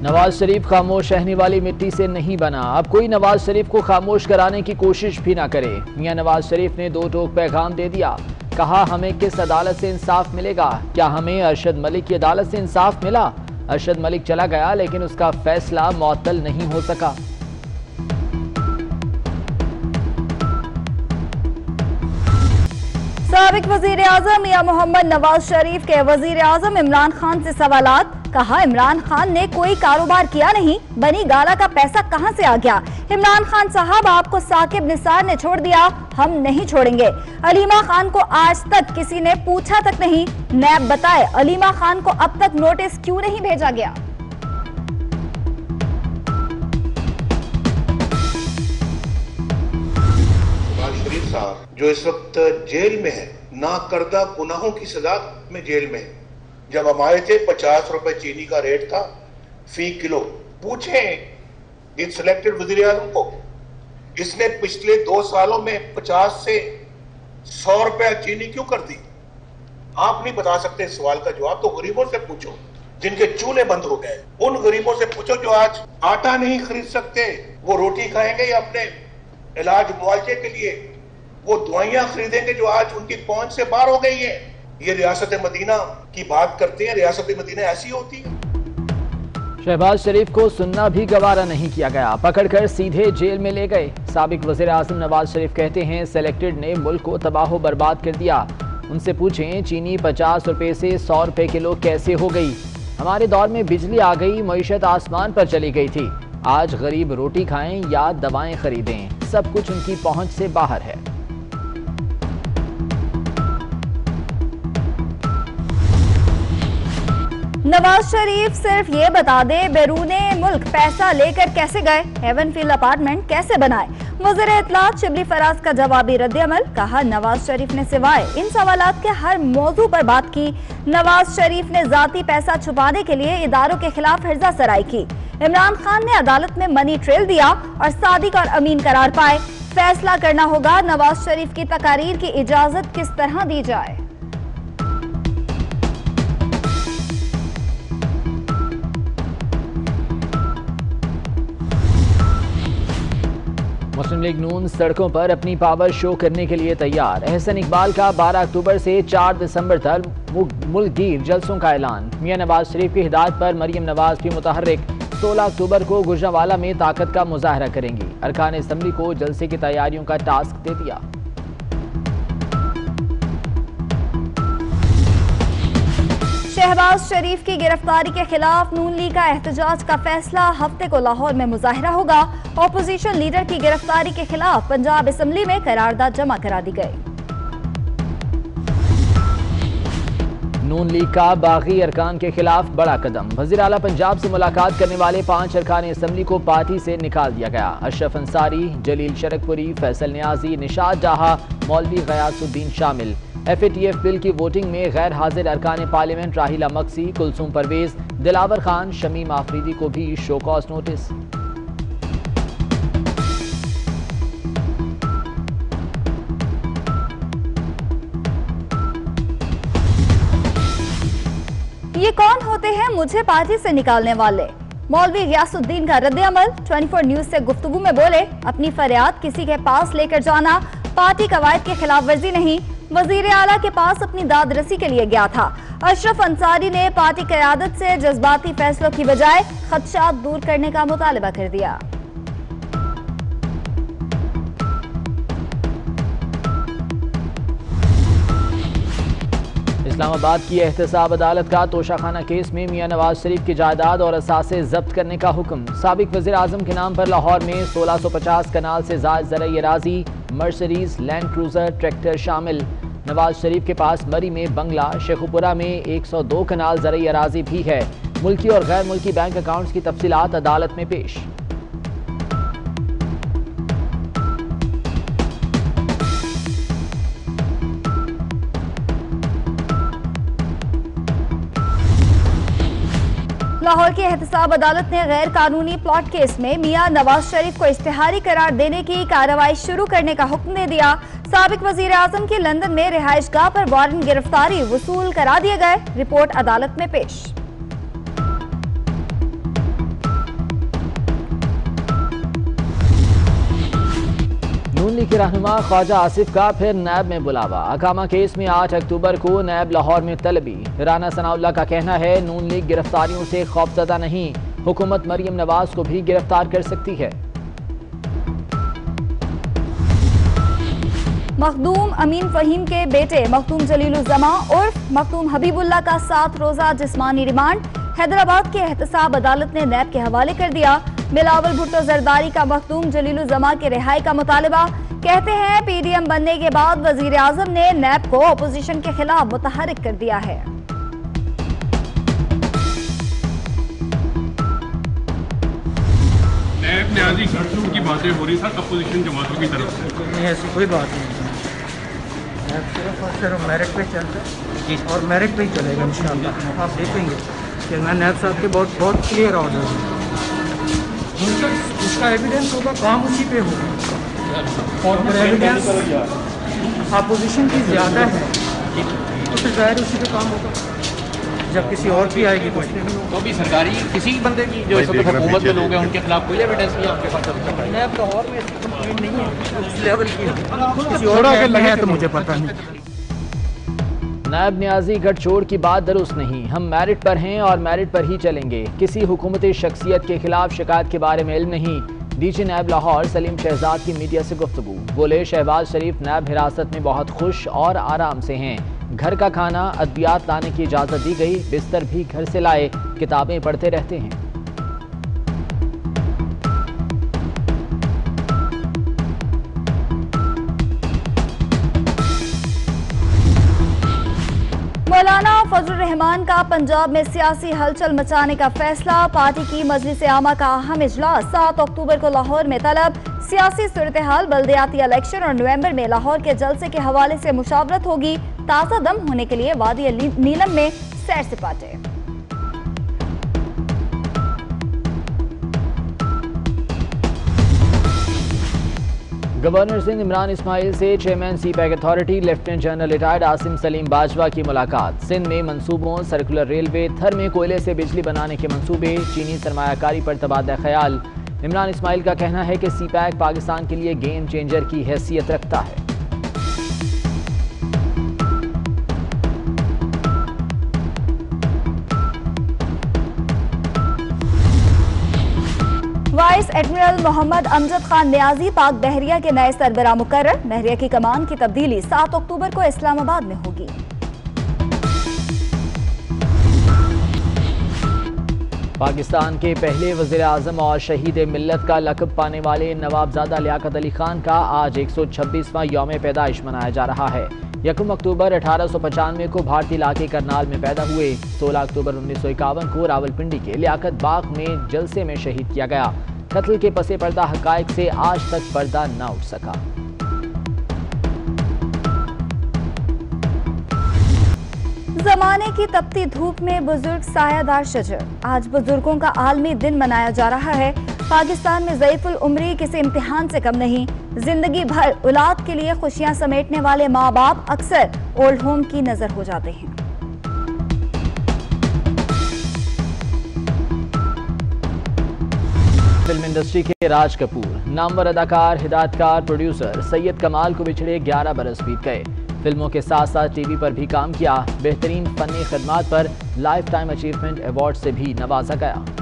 नवाज शरीफ खामोश रहने वाली मिट्टी से नहीं बना, अब कोई नवाज शरीफ को खामोश कराने की कोशिश भी ना करे। मियां नवाज शरीफ ने दो टोक पैगाम दे दिया, कहा हमें किस अदालत से इंसाफ मिलेगा, क्या हमें अरशद मलिक की अदालत से इंसाफ मिला? अरशद मलिक चला गया लेकिन उसका फैसला मुअत्तल नहीं हो सका। साबिक वजीर आजम मियां मोहम्मद नवाज शरीफ के वजीर आजम इमरान खान से सवालात। कहा इमरान खान ने कोई कारोबार किया नहीं, बनी गाला का पैसा कहां से आ गया? इमरान खान साहब आपको साकिब निसार ने छोड़ दिया, हम नहीं छोड़ेंगे। अलीमा खान को आज तक किसी ने पूछा तक नहीं। नैब बताए अलीमा खान को अब तक नोटिस क्यों नहीं भेजा गया? जो इस वक्त जेल में है, ना करदा गुनाहों की सजा में जेल में है। जब हम आए थे 50 रुपए चीनी का रेट था फी किलो। पूछें इन सिलेक्टेड वजीर आजम को, इसने पिछले 2 सालों में 50 से 100 रुपए चीनी क्यों कर दी? आप नहीं बता सकते सवाल का जवाब, तो गरीबों से पूछो जिनके चूल्हे बंद हो गए। उन गरीबों से पूछो जो आज आटा नहीं खरीद सकते, वो रोटी खाएंगे या अपने इलाज मुआवजे के लिए वो दवाइयां खरीदेंगे जो आज उनकी पहुंच से बाहर हो गई है। ये रियासत मदीना की बात करते हैं, रियासत मदीना ऐसी होती है। शहबाज शरीफ को सुनना भी गवारा नहीं किया गया, पकड़कर सीधे जेल में ले गए। साबिक वज़ीर आज़म नवाज शरीफ कहते हैं सेलेक्टेड ने मुल्क को तबाह बर्बाद कर दिया। उनसे पूछें चीनी 50 रुपए से 100 रुपए किलो कैसे हो गई? हमारे दौर में बिजली आ गई, मईशत आसमान पर चली गई थी। आज गरीब रोटी खाएं या दवाएं खरीदें, सब कुछ उनकी पहुंच से बाहर है। नवाज शरीफ सिर्फ ये बता दे बैरूने मुल्क पैसा लेकर कैसे गए, हेवन फील्ड अपार्टमेंट कैसे बनाए? वज़ीर इत्तलात शिबली फराज का जवाबी रद्द-ए-अमल। कहा नवाज शरीफ ने सिवाय इन सवालात के हर मौजू पर बात की। नवाज शरीफ ने जाती पैसा छुपाने के लिए इदारों के खिलाफ हिर्जा सराई की। इमरान खान ने अदालत में मनी ट्रेल दिया और सादिक और अमीन करार पाए। फैसला करना होगा नवाज शरीफ की तकारीर की इजाजत किस तरह दी जाए। मुस्लिम लीग नून सड़कों पर अपनी पावर शो करने के लिए तैयार। एहसन इकबाल का 12 अक्टूबर से 4 दिसंबर तक मुल्क गिर जलसों का ऐलान। मियां नवाज शरीफ की हिदायत पर मरियम नवाज भी मुतहर्रिक 16 अक्टूबर को गुजरांवाला में ताकत का मुजाहरा करेंगी। अरकान असम्बली को जलसे की तैयारियों का टास्क दे दिया। शहबाज शरीफ की गिरफ्तारी के खिलाफ नून लीग का एहतजाज का फैसला। हफ्ते को लाहौर में मुजाहिरा होगा। ऑपोजिशन लीडर की गिरफ्तारी के खिलाफ पंजाब असम्बली में करारदाद जमा करा दी गई। नून लीग का बागी अरकान के खिलाफ बड़ा कदम। वज़ीर आला पंजाब से मुलाकात करने वाले 5 अरकान असम्बली को पार्टी से निकाल दिया गया। अशरफ अंसारी, जलील शरकपुरी, फैसल नियाजी, निशात जहा, मौलवी गयासुद्दीन शामिल। FATF बिल की वोटिंग में गैर हाजिर अरकान पार्लियामेंट राहिला मक्सी, कुलसूम परवेज, दिलावर खान, शमीम आफरीदी को भी शो कॉज नोटिस। ये कौन होते हैं मुझे पार्टी से निकालने वाले? मौलवी गयासुद्दीन का रद्द-ए-अमल। 24 न्यूज से गुफ्तगू में बोले अपनी फरियाद किसी के पास लेकर जाना पार्टी कवायद के खिलाफ वर्जी नहीं। वजीर आला के पास अपनी दादरसी के लिए गया था। अशरफ अंसारी ने पार्टी क़यादत से जज्बाती फैसलों की बजाय खदशात दूर करने का मुतालबा कर दिया। इस्लामाबाद की एहतसाब अदालत का तोशाखाना केस में मियां नवाज शरीफ की जायदाद और असासे जब्त करने का हुक्म। साबिक वज़ीर आज़म के नाम पर लाहौर में 1650 कनाल से ज़ायद ज़रई अराज़ी, मर्सडीज, लैंड क्रूजर, ट्रैक्टर शामिल। नवाज शरीफ के पास मरी में बंगला, शेखुपुरा में 102 कनाल ज़रई अराज़ी भी है। मुल्की और गैर मुल्की बैंक अकाउंट्स की तफसीलात अदालत में पेश। लाहौर की एहतसाब अदालत ने गैर कानूनी प्लॉट केस में मियां नवाज शरीफ को इश्तिहारी करार देने की कार्रवाई शुरू करने का हुक्म दे दिया। साबिक वजीर आजम की लंदन में रिहाइशगाह पर वारंट गिरफ्तारी वसूल करा दिए गए। रिपोर्ट अदालत में पेश। लीग के रहनुमा ख्वाजा आसिफ का फिर नैब में बुलावा। अकामा केस में 8 अक्टूबर को नैब लाहौर में तलबी। राना सनाउल्लाह का कहना है नून लीग गिरफ्तारियों से खौफजदा नहीं, हुकूमत मरियम नवाज को भी गिरफ्तार कर सकती है। मखदूम अमीन फहीम के बेटे मखदूम जलीलुज़्ज़मा उर्फ मखदूम हबीबुल्लाह का 7 रोजा जिस्मानी रिमांड हैदराबाद के एहतसाब अदालत ने नैब के हवाले कर दिया। बिलावल भुट्टो जरदारी का मखदूम जलीलुज़्ज़मा के रिहाई का मुतालबा। कहते हैं पीडीएम बनने के बाद वजीर आजम ने नैब को अपोजिशन के खिलाफ मुतहरिक कर दिया है। नैब ने आज गठजोड़ की बातें हो रही सर अपोजिशन जमातों की तरफ से। नहीं, ऐसी कोई बात नहीं। नैब सिर्फ और सिर्फ मेरिट पे चलता है और मेरिट पे ही चलेगा इंशाल्लाह। आप देखेंगे कि मैं नैब साहब के बहुत क्लियर ऑर्डर है, उनका उसका एविडेंस होगा, काम उसी पे होगा। और अगर एविडेंस अपोजिशन की ज़्यादा है तो फिर ज़ाहिर उसी पे काम होगा। जब किसी और की आएगी तो भी सरकारी किसी बंदे की जो इस वक्त हुकूमत में लोग हैं उनके खिलाफ कोई एविडेंस नहीं आपके पास? नैब लाहौर में कंप्लेंट नहीं है उस लेवल की, किसी और है तो मुझे पता नहीं। नायब न्याजी गठजोड़ की बात दुरुस्त नहीं, हम मेरिट पर हैं और मेरिट पर ही चलेंगे। किसी हुकूमती शख्सियत के खिलाफ शिकायत के बारे में इल्म नहीं। डीजी नायब लाहौर सलीम शहजाद की मीडिया से गुफ्तगू। बोले शहबाज शरीफ नायब हिरासत में बहुत खुश और आराम से हैं। घर का खाना अद्वियात लाने की इजाज़त दी गई, बिस्तर भी घर से लाए, किताबें पढ़ते रहते हैं। मौलाना फजल रहमान का पंजाब में सियासी हलचल मचाने का फैसला। पार्टी की मजलिस आमा का अहम इजलास 7 अक्टूबर को लाहौर में तलब। सियासी सूरत हाल, बल्दियाती इलेक्शन और नवंबर में लाहौर के जलसे के हवाले से मुशावरत होगी। ताज़ा दम होने के लिए वादी नीलम में सैर सपाटे। गवर्नर सिंध इमरान इस्माइल से chairman CPEC authority lieutenant general retired Asim Saleem Bajwa की मुलाकात। सिंध में मंसूबों, सर्कुलर रेलवे, थर में कोयले से बिजली बनाने के मंसूबे, चीनी सरमायाकारी पर तबादला ख्याल। इमरान इस्माइल का कहना है कि सीपैक पाकिस्तान के लिए गेम चेंजर की हैसियत रखता है। वाइस एडमिरल मोहम्मद अमजद खान न्याजी पाक बहरिया के नए सरबराह मुकर्रर। बहरिया की कमान की तब्दीली 7 अक्टूबर को इस्लामाबाद में होगी। पाकिस्तान के पहले वज़ीर आज़म और शहीद मिल्लत का लक़ब पाने वाले नवाबजादा लियाकत अली खान का आज 126वां यौम पैदाइश मनाया जा रहा है। 1 अक्टूबर 1895 को भारतीय इलाके करनाल में पैदा हुए। 16 अक्टूबर 1951 को रावलपिंडी के लियाकत बाग में जलसे में शहीद किया गया। कत्ल के पसे पर्दा हक़ाइक़ से आज तक पर्दा न उठ सका। जमाने की तपती धूप में बुजुर्ग सायादार शजर। आज बुजुर्गों का आलमी दिन मनाया जा रहा है। पाकिस्तान में ज़ईफ़ुल उम्री किसी इम्तिहान से कम नहीं। जिंदगी भर औलाद के लिए खुशियां समेटने वाले माँ बाप अक्सर ओल्ड होम की नजर हो जाते हैं। फिल्म इंडस्ट्री के राज कपूर, नामवर अदाकार, हिदायतकार, प्रोड्यूसर सैयद कमाल को बिछड़े 11 बरस बीत गए। फिल्मों के साथ साथ टीवी पर भी काम किया। बेहतरीन फनी खिदमात पर लाइफ टाइम अचीवमेंट अवार्ड से भी नवाजा गया।